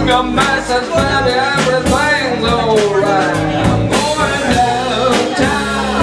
your message, baby, everything's alright. I'm going downtown,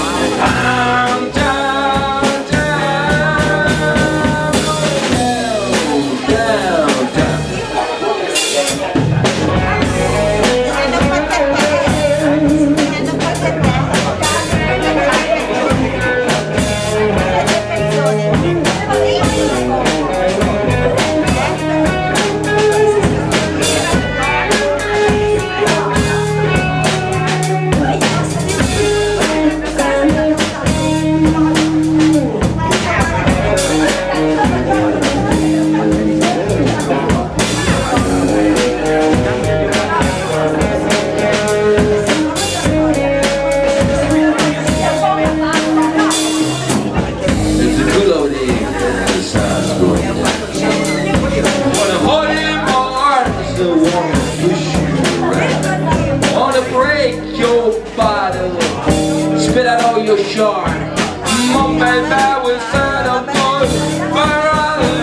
spit out all your shard. My baby will set up good for all the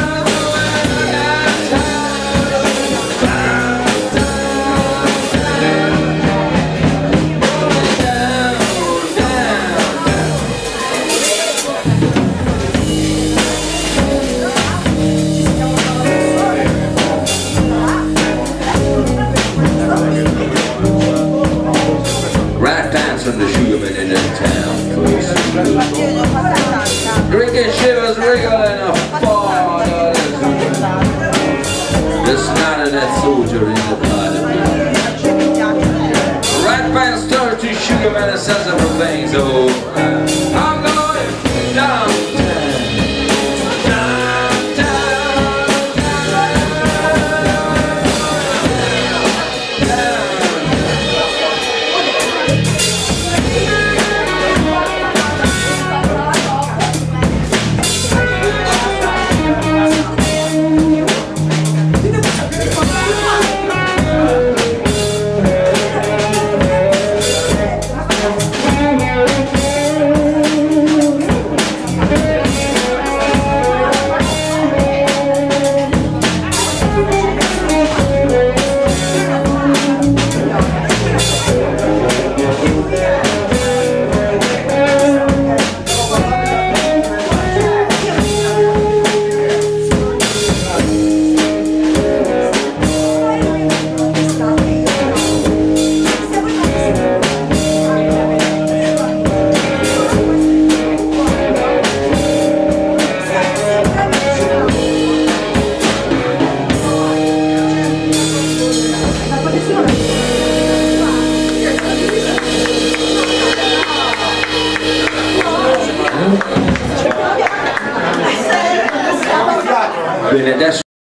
from the sugarman in that town. Drinking shivers wriggling a fart. There's not of that soldier in the blood of me. Right past her to sugarman and says everything's over.